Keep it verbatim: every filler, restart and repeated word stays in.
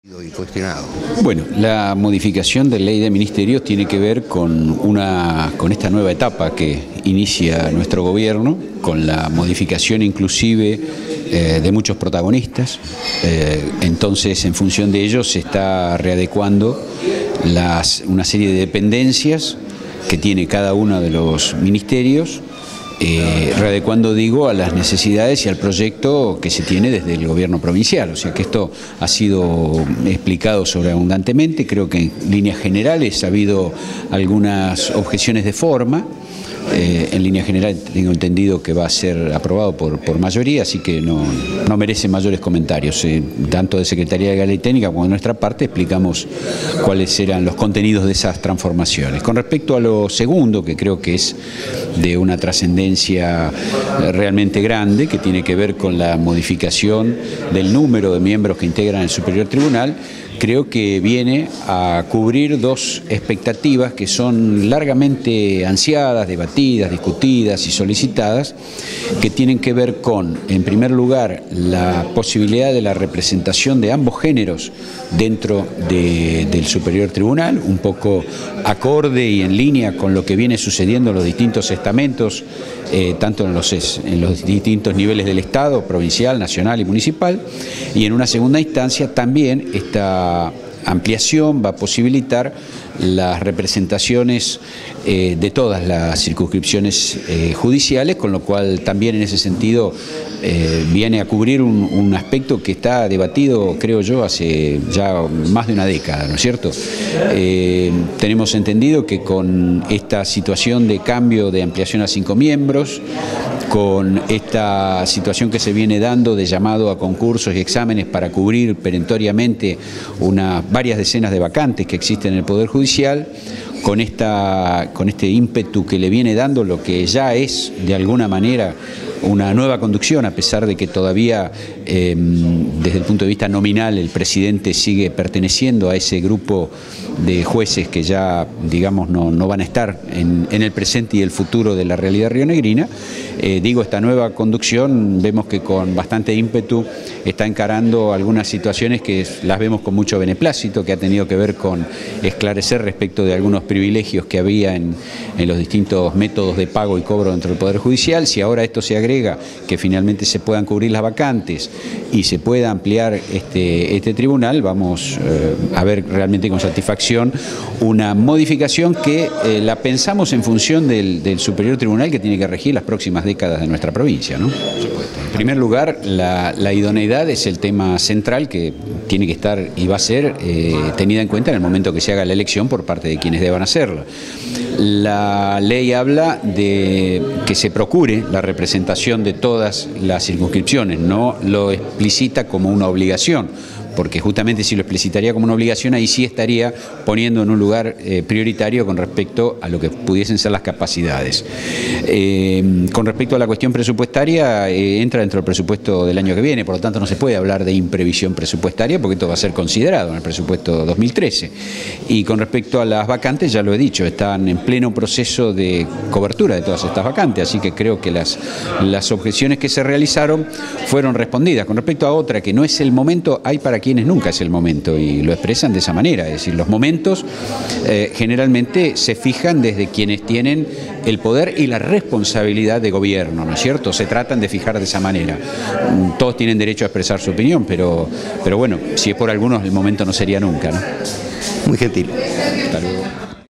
Y cuestionado. Bueno, la modificación de ley de ministerios tiene que ver con, una, con esta nueva etapa que inicia nuestro gobierno, con la modificación inclusive eh, de muchos protagonistas. Eh, entonces, en función de ello, se está readecuando las, una serie de dependencias que tiene cada uno de los ministerios, Eh, readecuando, digo, a las necesidades y al proyecto que se tiene desde el gobierno provincial. O sea que esto ha sido explicado sobreabundantemente. Creo que en líneas generales ha habido algunas objeciones de forma. Eh, en línea general tengo entendido que va a ser aprobado por, por mayoría, así que no, no merece mayores comentarios. Eh, tanto de Secretaría de Ley Técnica como de nuestra parte explicamos cuáles eran los contenidos de esas transformaciones. Con respecto a lo segundo, que creo que es de una trascendencia realmente grande, que tiene que ver con la modificación del número de miembros que integran el Superior Tribunal, creo que viene a cubrir dos expectativas que son largamente ansiadas, debatidas, discutidas y solicitadas, que tienen que ver con, en primer lugar, la posibilidad de la representación de ambos géneros dentro de, del Superior Tribunal, un poco acorde y en línea con lo que viene sucediendo en los distintos estamentos, eh, tanto en los, en los distintos niveles del Estado, provincial, nacional y municipal, y en una segunda instancia también esta ampliación va a posibilitar las representaciones eh, de todas las circunscripciones eh, judiciales, con lo cual también en ese sentido eh, viene a cubrir un, un aspecto que está debatido, creo yo, hace ya más de una década, ¿no es cierto? Eh, tenemos entendido que con esta situación de cambio de ampliación a cinco miembros, con esta situación que se viene dando de llamado a concursos y exámenes para cubrir perentoriamente unas varias decenas de vacantes que existen en el Poder Judicial, con, esta, con este ímpetu que le viene dando lo que ya es de alguna manera una nueva conducción, a pesar de que todavía eh, desde el punto de vista nominal el presidente sigue perteneciendo a ese grupo de jueces que ya, digamos, no, no van a estar en, en el presente y el futuro de la realidad rionegrina. Eh, digo, esta nueva conducción vemos que con bastante ímpetu está encarando algunas situaciones que las vemos con mucho beneplácito, que ha tenido que ver con esclarecer respecto de algunos privilegios que había en, en los distintos métodos de pago y cobro dentro del Poder Judicial. Si ahora esto se agrega, que finalmente se puedan cubrir las vacantes y se pueda ampliar este, este tribunal, vamos eh, a ver realmente con satisfacción una modificación que eh, la pensamos en función del, del Superior Tribunal que tiene que regir las próximas décadas de nuestra provincia, ¿no? En primer lugar, la, la idoneidad es el tema central que tiene que estar y va a ser eh, tenida en cuenta en el momento que se haga la elección por parte de quienes deban hacerla. La ley habla de que se procure la representación de todas las circunscripciones, no lo explicita como una obligación, porque justamente si lo explicitaría como una obligación, ahí sí estaría poniendo en un lugar eh, prioritario con respecto a lo que pudiesen ser las capacidades. Eh, con respecto a la cuestión presupuestaria, eh, entra dentro del presupuesto del año que viene, por lo tanto no se puede hablar de imprevisión presupuestaria, porque esto va a ser considerado en el presupuesto dos mil trece. Y con respecto a las vacantes, ya lo he dicho, están en pleno proceso de cobertura de todas estas vacantes, así que creo que las, las objeciones que se realizaron fueron respondidas. Con respecto a otra, que no es el momento, hay para quienes nunca es el momento y lo expresan de esa manera, es decir, los momentos eh, generalmente se fijan desde quienes tienen el poder y la responsabilidad de gobierno, ¿no es cierto? Se tratan de fijar de esa manera. Todos tienen derecho a expresar su opinión, pero, pero bueno, si es por algunos el momento no sería nunca, ¿no? Muy gentil. Hasta luego.